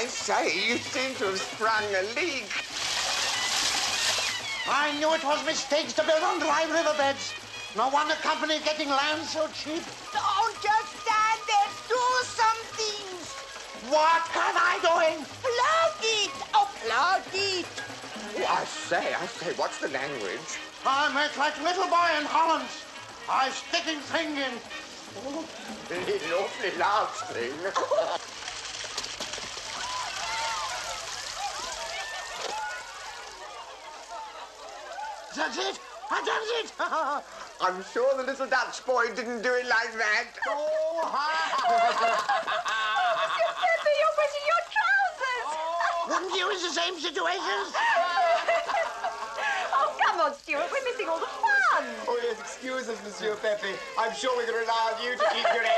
I say, you seem to have sprung a leak. I knew it was mistakes to build on dry riverbeds. No wonder companies getting land so cheap. Don't just stand there. Do something. What am I doing? Plug it. Oh, plug it. Oh, I say, what's the language? I make like little boy in Holland. I sticking thing in. Oh, it's an awfully large thing. That's it. I done it. I'm sure the little Dutch boy didn't do it like that. Oh, Monsieur Pepe, you're wetting your trousers. Wouldn't you in the same situation? Oh, come on, Stuart. We're missing all the fun. Oh, yes, excuse us, Monsieur Pepe. I'm sure we can rely on you to keep your